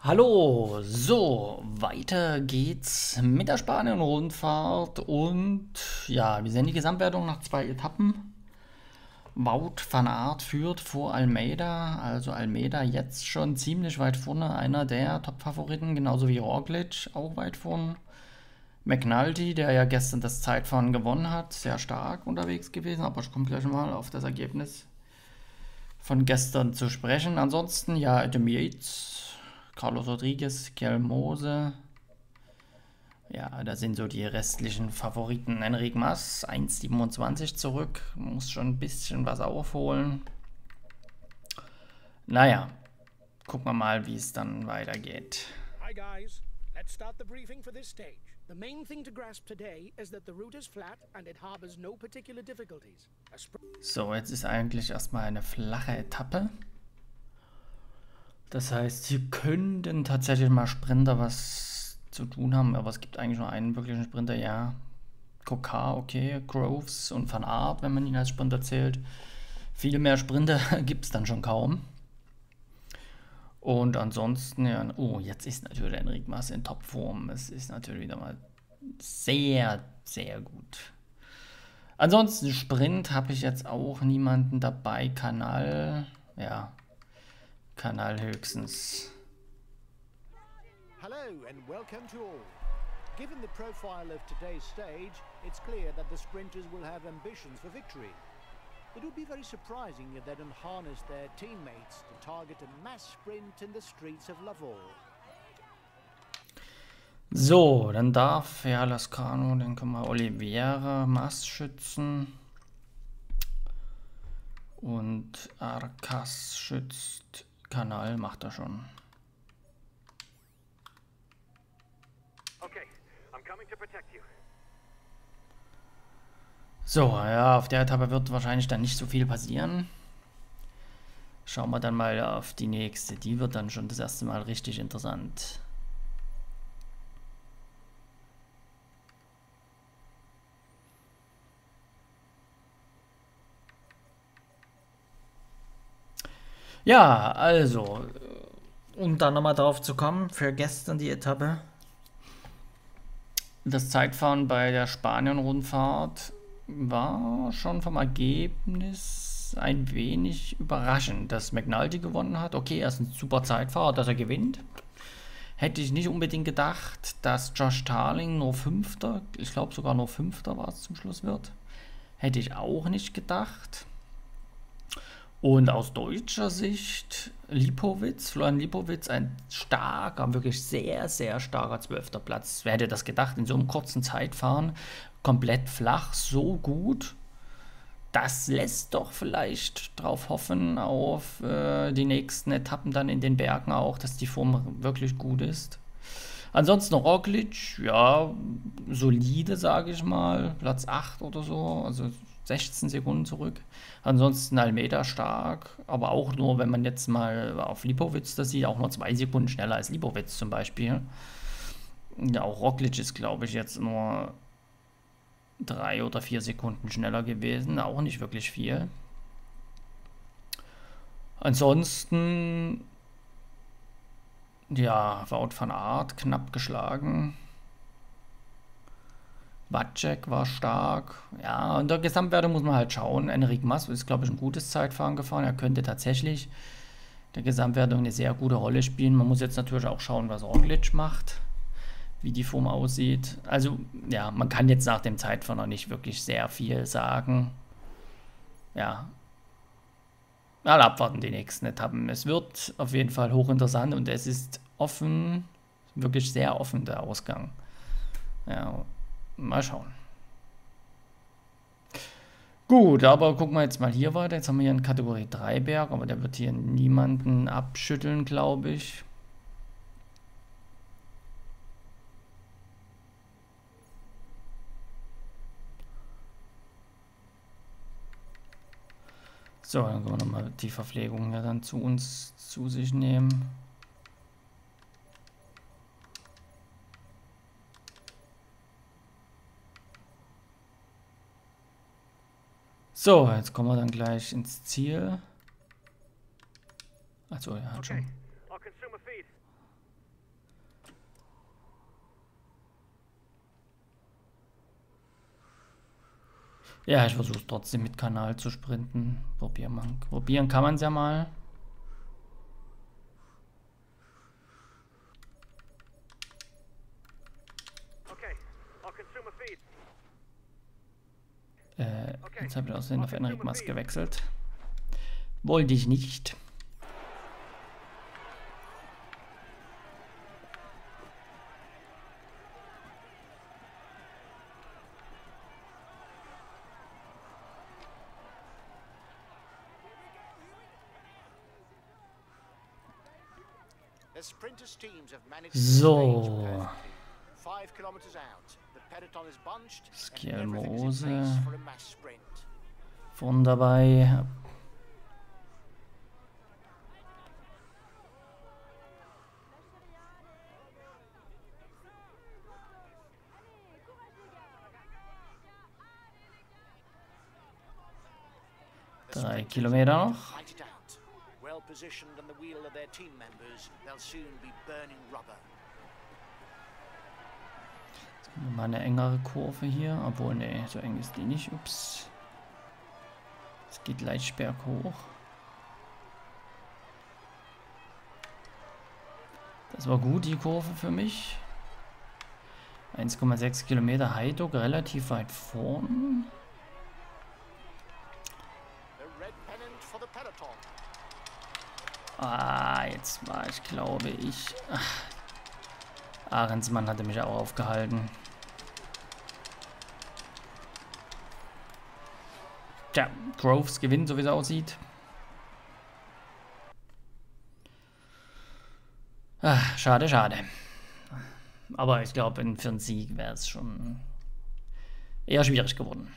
Hallo, so, weiter geht's mit der Spanien-Rundfahrt und ja, wir sehen die Gesamtwertung nach 2 Etappen. Wout van Aert führt vor Almeida, also Almeida jetzt schon ziemlich weit vorne, einer der Top-Favoriten, genauso wie Roglic, auch weit vorne. McNulty, der ja gestern das Zeitfahren gewonnen hat, sehr stark unterwegs gewesen, aber ich komme gleich mal auf das Ergebnis von gestern zu sprechen. Ansonsten, ja, Adam Yates, Carlos Rodriguez, Kjell Mose. Ja, da sind so die restlichen Favoriten. Enric Mas, 1,27 zurück. Muss schon ein bisschen was aufholen. Naja, gucken wir mal, wie es dann weitergeht. Hi guys, let's start the briefing for this stage. The main thing to grasp today is that the route is flat and it harbors no particular difficulties. So, jetzt ist eigentlich erstmal eine flache Etappe. Das heißt, hier könnten tatsächlich mal Sprinter was zu tun haben, aber es gibt eigentlich nur einen wirklichen Sprinter, ja. Kokar, okay, Groves und Van Aert, wenn man ihn als Sprinter zählt. Viel mehr Sprinter gibt es dann schon kaum. Und ansonsten, ja, oh, jetzt ist natürlich Enric Mas in Topform. Es ist natürlich wieder mal sehr, sehr gut. Ansonsten Sprint habe ich jetzt auch niemanden dabei. Kanal, ja, Kanal höchstens. Hello and welcome to all. Given the profile of today's stage, it's clear that the sprinters will have ambitions for victory. It would be very surprising if they don't harness their teammates to target a mass sprint in the streets of Lavore. So, dann darf ja Lascano, dann können wir Oliveira, Mas schützen. Und Arcas schützt Kanal, macht er schon. Okay, I'm coming to protect you. So, ja, auf der Etappe wird wahrscheinlich dann nicht so viel passieren. Schauen wir dann mal auf die nächste. Die wird dann schon das erste Mal richtig interessant. Ja, also, um da nochmal drauf zu kommen, für gestern die Etappe. Das Zeitfahren bei der Spanien-Rundfahrt war schon vom Ergebnis ein wenig überraschend, dass McNulty gewonnen hat. Okay, er ist ein super Zeitfahrer, dass er gewinnt. Hätte ich nicht unbedingt gedacht, dass Josh Tarling nur Fünfter, ich glaube sogar nur Fünfter war es zum Schluss wird. Hätte ich auch nicht gedacht. Und aus deutscher Sicht Florian Lipowitz, ein starker, wirklich sehr, sehr starker 12. Platz. Wer hätte das gedacht, in so einem kurzen Zeitfahren, komplett flach, so gut. Das lässt doch vielleicht drauf hoffen, auf die nächsten Etappen dann in den Bergen auch, dass die Form wirklich gut ist. Ansonsten Roglic, ja, solide, sage ich mal, Platz 8 oder so, also 16 Sekunden zurück. Ansonsten Almeida stark, aber auch nur, wenn man jetzt mal auf Lipowitz das sieht, auch nur 2 Sekunden schneller als Lipowitz zum Beispiel. Ja, auch Roglic ist, glaube ich, jetzt nur 3 oder 4 Sekunden schneller gewesen, auch nicht wirklich viel. Ansonsten, ja, Wout van Aert knapp geschlagen. Wacek war stark. Ja, und der Gesamtwertung muss man halt schauen. Enric Mas ist, glaube ich, ein gutes Zeitfahren gefahren. Er könnte tatsächlich der Gesamtwertung eine sehr gute Rolle spielen. Man muss jetzt natürlich auch schauen, was Roglic macht, wie die Form aussieht. Also, ja, man kann jetzt nach dem Zeitfahren noch nicht wirklich sehr viel sagen. Ja, mal abwarten die nächsten Etappen. Es wird auf jeden Fall hochinteressant und es ist offen, wirklich sehr offen der Ausgang. Ja, mal schauen. Gut, aber gucken wir jetzt mal hier weiter. Jetzt haben wir hier einen Kategorie 3 Berg, aber der wird hier niemanden abschütteln, glaube ich. So, dann können wir nochmal die Verpflegung ja dann zu sich nehmen. So, jetzt kommen wir dann gleich ins Ziel. Achso, ja, hat schon. Ja, ich versuche trotzdem mit Kanal zu sprinten. Probieren kann man es ja mal. Jetzt habe ich aussehen auf Enric Mas gewechselt. Wollte ich nicht. So. Skjelmose. Vorne dabei. Drei Kilometer noch. Positioned on the wheel of their team members, they'll soon be burning rubber. Mal eine engere Kurve hier, obwohl, ne, so eng ist die nicht. Ups. Es geht leicht berghoch. Das war gut, die Kurve für mich. 1,6 Kilometer Heiduk, relativ weit vorn. Ah, jetzt war ich, glaube ich. Ahrensmann hatte mich auch aufgehalten. Tja, Groves gewinnt, so wie es aussieht. Ach, schade, schade. Aber ich glaube, für einen Sieg wäre es schon eher schwierig geworden.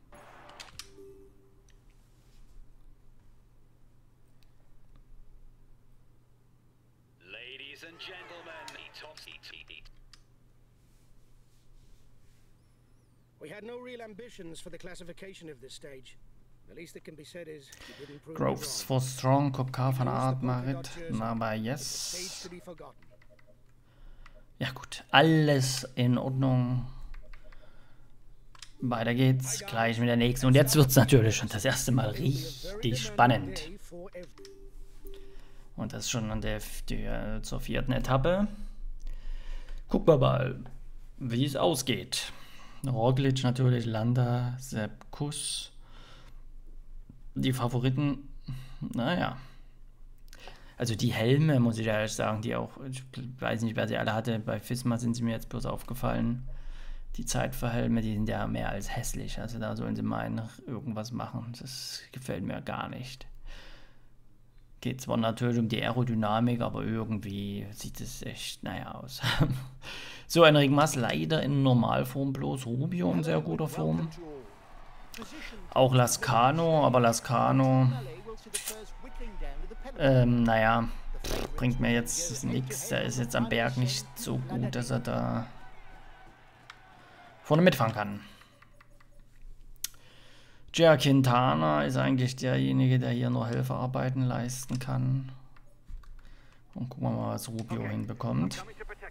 We had no real ambitions for the classification of this stage. The least that can be said is you didn't prove Groves for strong, Kopka van Aert, Marit, Naba, yes. Ja gut, alles in Ordnung. Weiter geht's, gleich mit der nächsten. Und jetzt wird es natürlich schon das erste Mal richtig spannend. Und das schon an zur 4. Etappe. Gucken wir mal, wie es ausgeht. Roglic natürlich, Landa, Sepp Kuss. Die Favoriten, naja. Also die Helme, muss ich ehrlich sagen, die auch, ich weiß nicht, wer sie alle hatte, bei Visma sind sie mir jetzt bloß aufgefallen. Die Zeitverhelme, die sind ja mehr als hässlich. Also da sollen sie mal irgendwas machen. Das gefällt mir gar nicht. Geht zwar natürlich um die Aerodynamik, aber irgendwie sieht es echt, naja, aus. So, Enric Mas leider in Normalform bloß. Rubio in sehr guter Form. Auch Lascano, aber Lascano, naja, bringt mir jetzt nichts. Der ist jetzt am Berg nicht so gut, dass er da vorne mitfahren kann. Gia Quintana ist eigentlich derjenige, der hier nur Helferarbeiten leisten kann. Und gucken wir mal, was Rubio hinbekommt.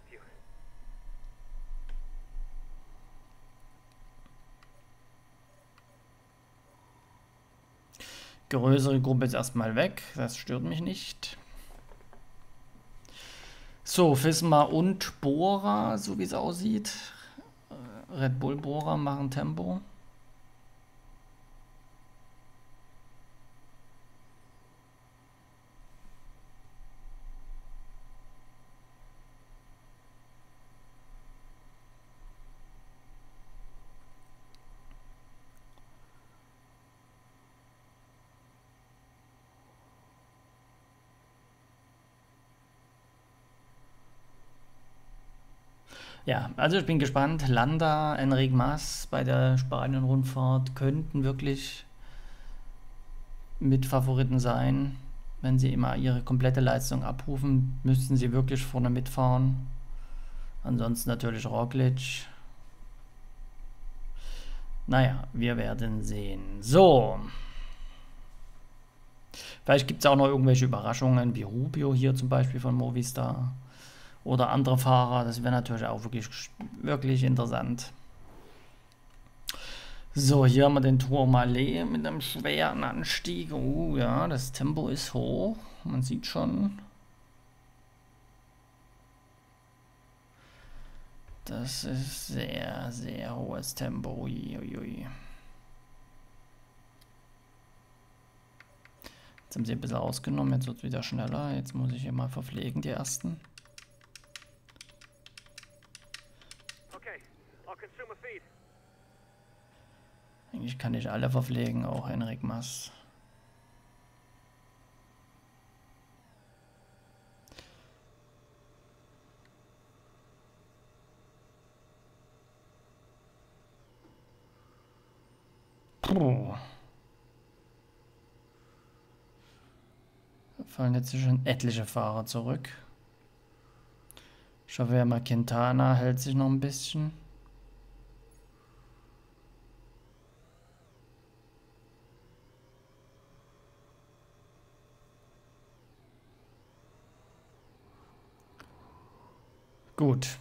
Größere Gruppe ist erstmal weg, das stört mich nicht. So, Visma und Bora, so wie es aussieht. Red Bull Bora machen Tempo. Ja, also ich bin gespannt. Landa, Enric Mas bei der Spanien-Rundfahrt könnten wirklich Mitfavoriten sein. Wenn sie immer ihre komplette Leistung abrufen, müssten sie wirklich vorne mitfahren. Ansonsten natürlich Roglic. Naja, wir werden sehen. So. Vielleicht gibt es auch noch irgendwelche Überraschungen, wie Rubio hier zum Beispiel von Movistar. Oder andere Fahrer, das wäre natürlich auch wirklich interessant. So, hier haben wir den Tourmalet mit einem schweren Anstieg. Oh ja, das Tempo ist hoch. Man sieht schon. Das ist sehr, sehr hohes Tempo. Uiuiui. Jetzt haben sie ein bisschen ausgenommen, jetzt wird es wieder schneller. Jetzt muss ich hier mal verpflegen, die ersten. Okay, I'll consume a feed. Eigentlich kann ich alle verpflegen, auch Henrik Mass. Puh. Da fallen jetzt schon etliche Fahrer zurück. Javier Quintana hält sich noch ein bisschen. Gut.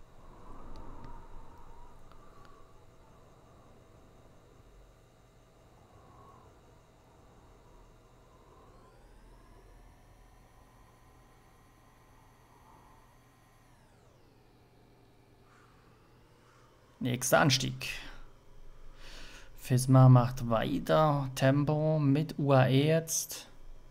Nächster Anstieg. Fisma macht weiter. Tempo mit UAE jetzt.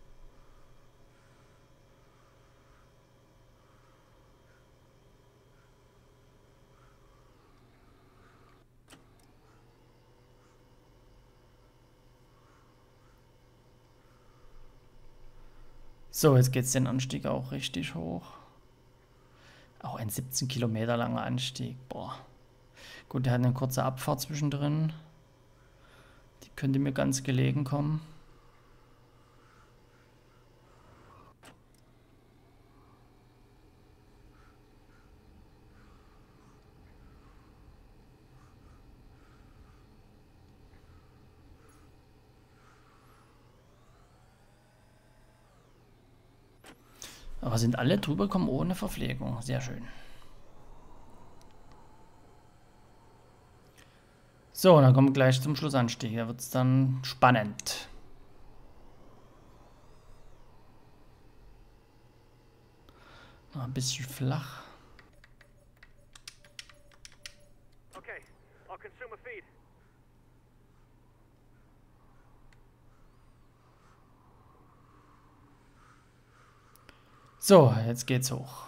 So, jetzt geht es den Anstieg auch richtig hoch. Auch ein 17 Kilometer langer Anstieg. Boah. Gut, der hat eine kurze Abfahrt zwischendrin. Die könnte mir ganz gelegen kommen. Aber sind alle drüber gekommen ohne Verpflegung. Sehr schön. So, dann kommen wir gleich zum Schlussanstieg. Da wird es dann spannend. Noch ein bisschen flach. Okay, I'll consume a feed. So, jetzt geht's hoch.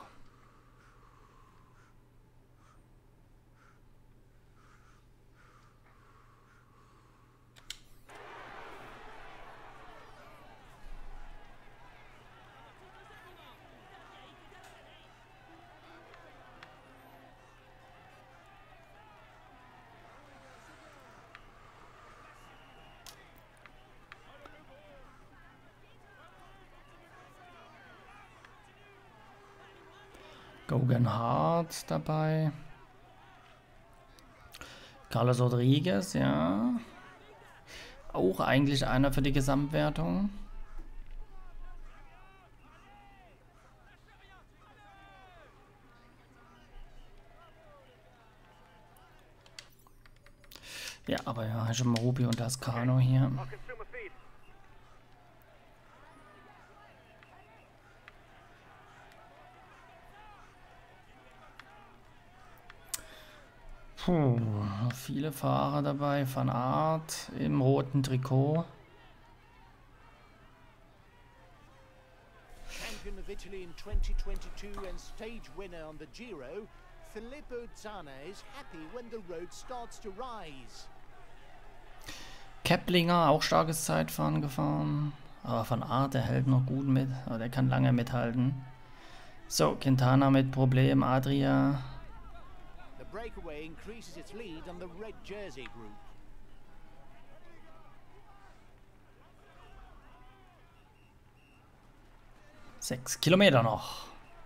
Gogan Hart dabei. Carlos Rodriguez, ja. Auch eigentlich einer für die Gesamtwertung. Ja, aber ja, schon mal Rubio und Lascano hier. I'll consume a feed. Puh, viele Fahrer dabei. Van Aert im roten Trikot. Champion of Italy in 2022 and stage winner on the Giro, Filippo Zana is happy when the road starts to rise. Keplinger, auch starkes Zeitfahren gefahren. Aber Van Aert, der hält noch gut mit. Aber der kann lange mithalten. So, Quintana mit Problem. Adria. The breakaway increases its lead on the red jersey group. Sechs Kilometer noch.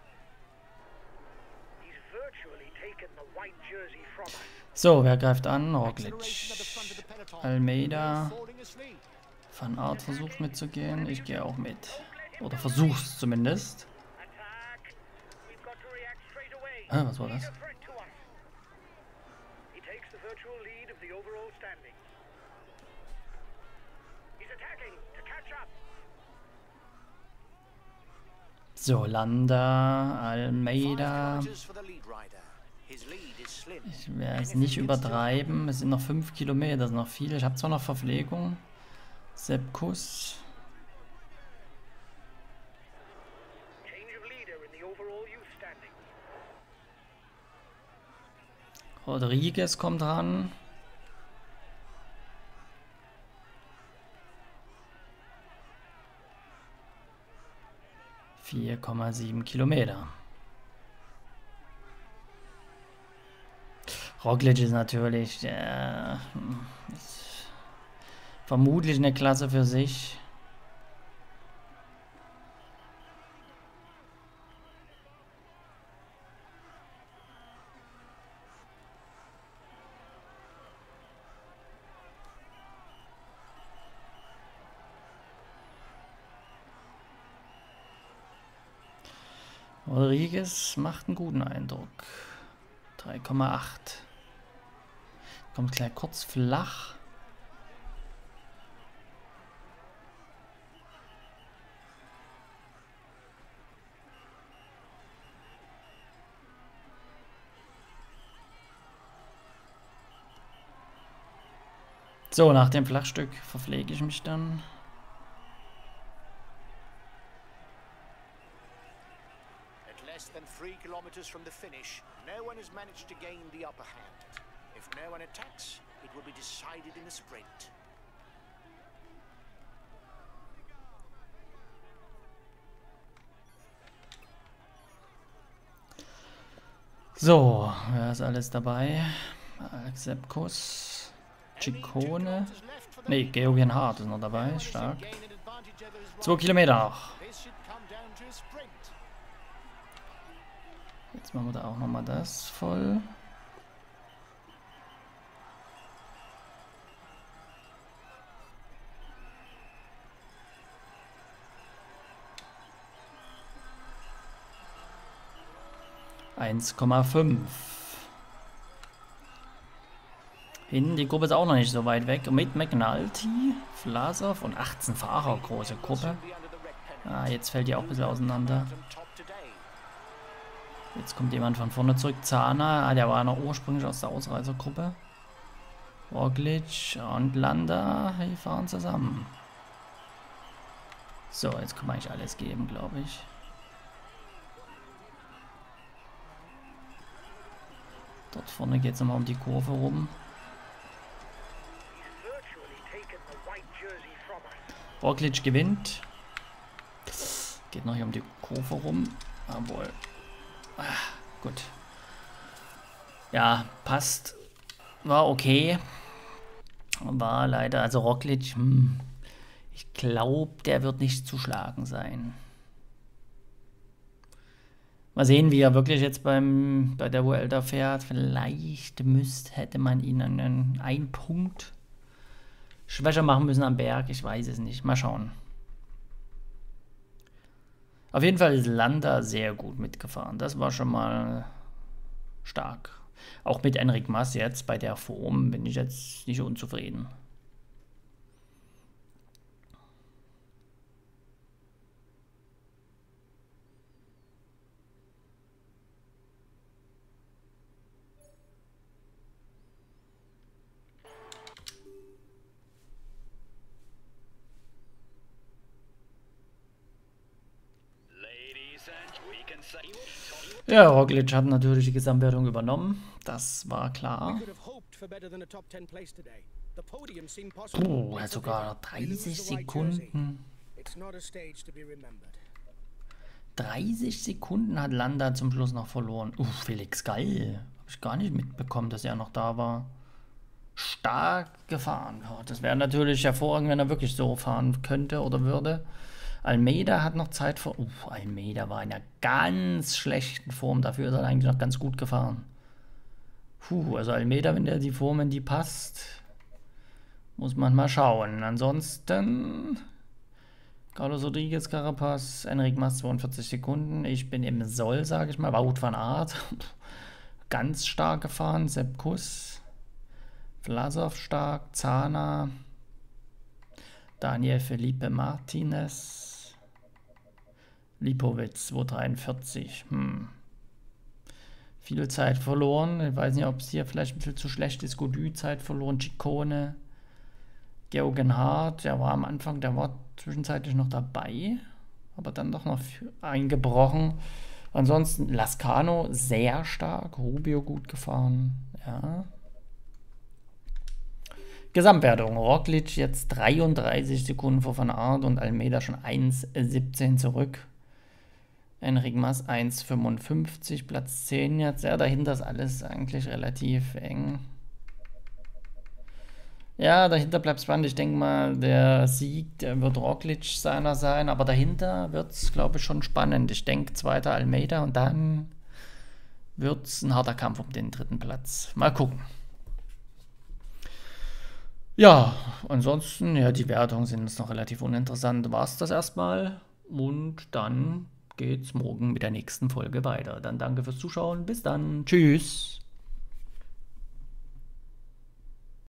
He's virtually taken the white jersey from us. So, wer greift an? Acceleration Roglic. at the front of the peloton. Almeida. Falling asleep. Van Aert versucht mitzugehen. Ich gehe auch mit. Oder versuch's zumindest. Attack! We've got to react straight away. Was war das? He's a threat to us. He takes the virtual lead of the overall standings. So, Landa, Almeida. Ich werde es nicht übertreiben. Es sind noch 5 Kilometer, das ist noch viel. Ich habe zwar noch Verpflegung. Sepp Kuss. Rodriguez kommt ran. ,7 Kilometer. Roglic ist natürlich ist vermutlich eine Klasse für sich. Rodriguez macht einen guten Eindruck. 3,8. Kommt gleich kurz flach. So, nach dem Flachstück verpflege ich mich dann. Less than 3 kilometers from the finish, no one has managed to gain the upper hand. If no one attacks, it will be decided in a sprint. So, wer ist alles dabei? Sepp Kuss, Ciccone. Ne, Georgian Hart ist noch dabei, stark. 2 Kilometer noch. Jetzt machen wir da auch nochmal das voll. ,5. Hinten, die Gruppe ist auch noch nicht so weit weg. Mit McNulty, Vlasov und 18 Fahrer, große Gruppe. Ah, jetzt fällt die auch ein bisschen auseinander. Jetzt kommt jemand von vorne zurück. Zana, der war noch ursprünglich aus der Ausreißergruppe. Roglic und Landa, die fahren zusammen. So, jetzt kann man eigentlich alles geben, glaube ich. Dort vorne geht es nochmal um die Kurve rum. Roglic gewinnt. Geht noch hier um die Kurve rum. Jawohl. Gut. Ja, passt. War okay. War leider, also Roglic, ich glaube, der wird nicht zu schlagen sein. Mal sehen, wie er wirklich jetzt bei der Vuelta fährt. Vielleicht hätte man ihn einen Punkt schwächer machen müssen am Berg. Ich weiß es nicht. Mal schauen. Auf jeden Fall ist Landa sehr gut mitgefahren. Das war schon mal stark. Auch mit Enric Mas jetzt bei der Form bin ich jetzt nicht unzufrieden. Ja, Roglic hat natürlich die Gesamtwertung übernommen. Das war klar. Hat sogar 30 Sekunden. 30 Sekunden hat Landa zum Schluss noch verloren. Felix Gall. Habe ich gar nicht mitbekommen, dass er noch da war. Stark gefahren. Das wäre natürlich hervorragend, wenn er wirklich so fahren könnte oder würde. Almeida hat noch Zeit vor. Almeida war in einer ganz schlechten Form. Dafür ist er eigentlich noch ganz gut gefahren. Also Almeida, wenn der die Form in die passt, muss man mal schauen. Ansonsten Carlos Rodriguez, Carapaz, Enric Mas 42 Sekunden. Ich bin im Soll, sage ich mal. Wout van Aert. Ganz stark gefahren. Sepp Kuss. Vlasov stark. Zana. Daniel Felipe Martinez. Lipowitz 243. Viel Zeit verloren. Ich weiß nicht, ob es hier vielleicht ein bisschen zu schlecht ist. Godu Zeit verloren. Ciccone. Georgen Hart. Der war am Anfang, der war zwischenzeitlich noch dabei. Aber dann doch noch eingebrochen. Ansonsten Lascano sehr stark. Rubio gut gefahren. Ja. Gesamtwertung. Roglic jetzt 33 Sekunden vor Van Aert und Almeida schon 1,17 zurück. Enric Mas 1,55, Platz 10 jetzt. Ja, dahinter ist alles eigentlich relativ eng. Ja, dahinter bleibt es spannend. Ich denke mal, der Sieg, der wird Roglic seiner sein, aber dahinter wird es, glaube ich, schon spannend. Ich denke, zweiter Almeida und dann wird es ein harter Kampf um den dritten Platz. Mal gucken. Ja, ansonsten, ja, die Wertungen sind jetzt noch relativ uninteressant. War es das erstmal und dann geht's morgen mit der nächsten Folge weiter. Dann danke fürs Zuschauen. Bis dann. Tschüss.